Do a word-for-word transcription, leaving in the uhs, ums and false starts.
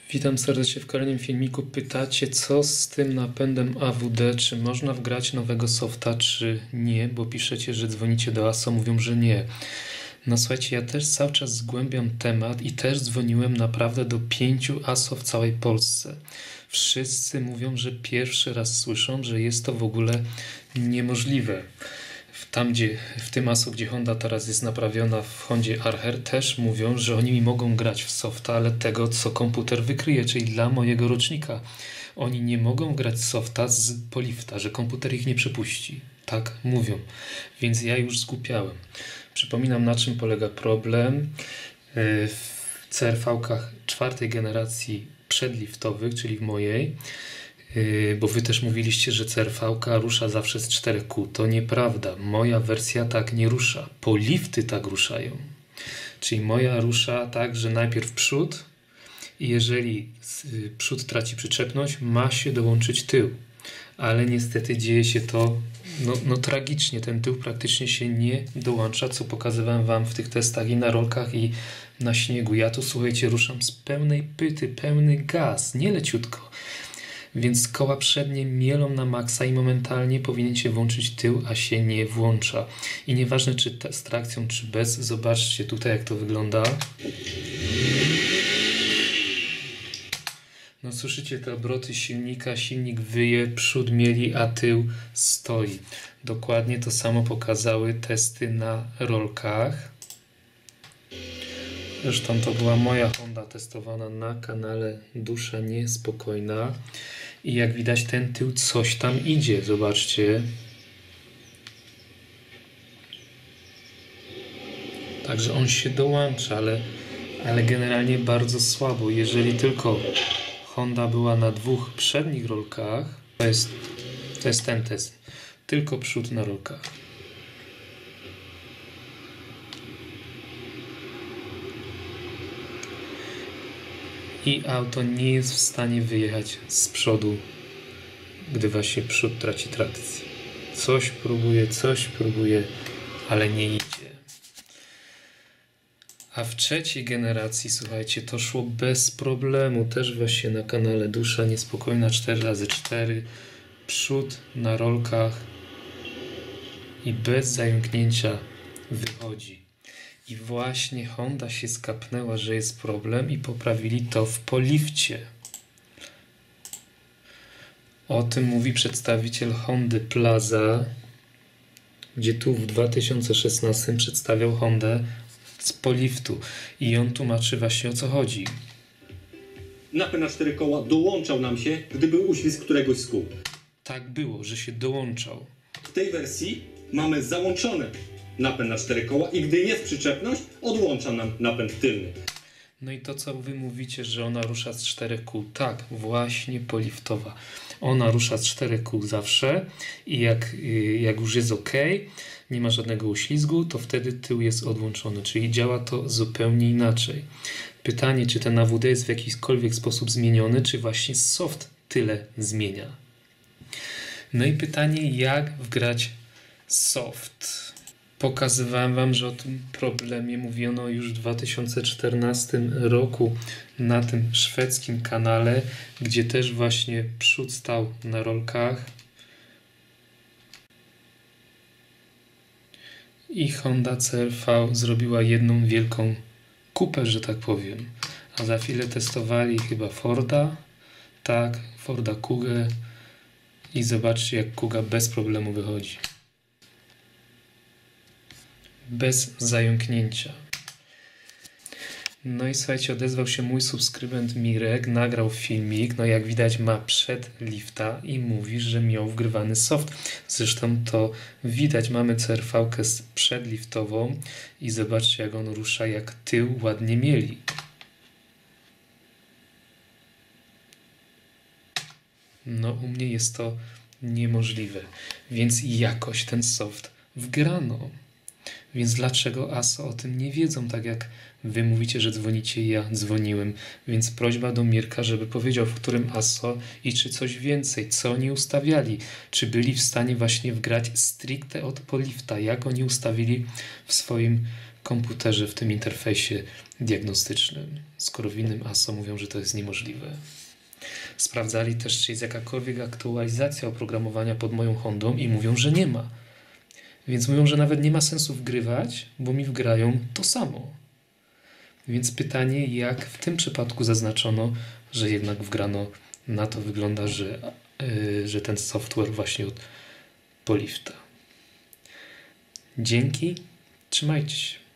Witam serdecznie w kolejnym filmiku. Pytacie, co z tym napędem A W D, czy można wgrać nowego softa, czy nie, bo piszecie, że dzwonicie do A S O, mówią, że nie. No słuchajcie, ja też cały czas zgłębiam temat i też dzwoniłem naprawdę do pięciu A S O w całej Polsce. Wszyscy mówią, że pierwszy raz słyszą, że jest to w ogóle niemożliwe. Tam, gdzie, w tym A S O, gdzie Honda teraz jest naprawiona, w Hondzie Archer, też mówią, że oni mi mogą grać w softa, ale tego, co komputer wykryje, czyli dla mojego rocznika. Oni nie mogą grać softa z polifta, że komputer ich nie przepuści. Tak mówią. Więc ja już zgłupiałem. Przypominam, na czym polega problem. W C R V-kach czwartej generacji przedliftowych, czyli w mojej, bo wy też mówiliście, że C R V-ka rusza zawsze z czterech kół. To nieprawda. Moja wersja tak nie rusza. Polifty tak ruszają. Czyli moja rusza tak, że najpierw przód i jeżeli przód traci przyczepność, ma się dołączyć tył. Ale niestety dzieje się to no, no tragicznie. Ten tył praktycznie się nie dołącza, co pokazywałem wam w tych testach i na rolkach, i na śniegu. Ja tu, słuchajcie, ruszam z pełnej pyty, pełny gaz, nie leciutko. Więc koła przednie mielą na maksa i momentalnie powinien się włączyć tył, a się nie włącza. I nieważne, czy z trakcją, czy bez, zobaczcie tutaj, jak to wygląda. No słyszycie te obroty silnika, silnik wyje, przód mieli, a tył stoi. Dokładnie to samo pokazały testy na rolkach. Zresztą to była moja Honda testowana na kanale Dusza Niespokojna. I jak widać, ten tył coś tam idzie. Zobaczcie. Także on się dołącza, ale, ale generalnie bardzo słabo. Jeżeli tylko Honda była na dwóch przednich rolkach, to jest, to jest ten test. Tylko przód na rolkach. I auto nie jest w stanie wyjechać z przodu, gdy właśnie przód traci trakcję. Coś próbuje, coś próbuje, ale nie idzie. A w trzeciej generacji, słuchajcie, to szło bez problemu. Też właśnie na kanale Dusza Niespokojna cztery razy cztery. Przód na rolkach i bez zająknięcia wychodzi. I właśnie Honda się skapnęła, że jest problem i poprawili to w polifcie. O tym mówi przedstawiciel Hondy Plaza, gdzie tu w dwa tysiące szesnastym przedstawiał Hondę z poliftu. I on tłumaczy właśnie, o co chodzi. Napęd na cztery koła dołączał nam się, gdy był uślizg któregoś z kół. Tak było, że się dołączał. W tej wersji mamy załączony napęd na cztery koła i gdy jest przyczepność, odłącza nam napęd tylny. No i to, co wy mówicie, że ona rusza z czterech kół. Tak, właśnie poliftowa. Ona rusza z czterech kół zawsze i jak, jak już jest ok, nie ma żadnego uślizgu, to wtedy tył jest odłączony. Czyli działa to zupełnie inaczej. Pytanie, czy ten A W D jest w jakikolwiek sposób zmieniony, czy właśnie soft tyle zmienia. No i pytanie, jak wgrać soft. Pokazywałem wam, że o tym problemie mówiono już w dwa tysiące czternastym roku na tym szwedzkim kanale, gdzie też właśnie przód stał na rolkach. I Honda C R V zrobiła jedną wielką kupę, że tak powiem. A za chwilę testowali chyba Forda, tak, Forda Kugę i zobaczcie, jak Kuga bez problemu wychodzi. Bez zająknięcia. No i słuchajcie, odezwał się mój subskrybent Mirek, nagrał filmik, no jak widać ma przedlifta i mówi, że miał wgrywany soft. Zresztą to widać, mamy C R V-kę przedliftową i zobaczcie, jak on rusza, jak tył ładnie mieli. No u mnie jest to niemożliwe, więc jakoś ten soft wgrano. Więc dlaczego A S O o tym nie wiedzą, tak jak wy mówicie, że dzwonicie, ja dzwoniłem. Więc prośba do Mirka, żeby powiedział, w którym A S O i czy coś więcej, co oni ustawiali. Czy byli w stanie właśnie wgrać stricte od polifta, jak oni ustawili w swoim komputerze, w tym interfejsie diagnostycznym. Skoro w innym A S O mówią, że to jest niemożliwe. Sprawdzali też, czy jest jakakolwiek aktualizacja oprogramowania pod moją Hondą i mówią, że nie ma. Więc mówią, że nawet nie ma sensu wgrywać, bo mi wgrają to samo. Więc pytanie, jak w tym przypadku zaznaczono, że jednak wgrano, na to wygląda, że, yy, że ten software właśnie od Polifta. Dzięki, trzymajcie się.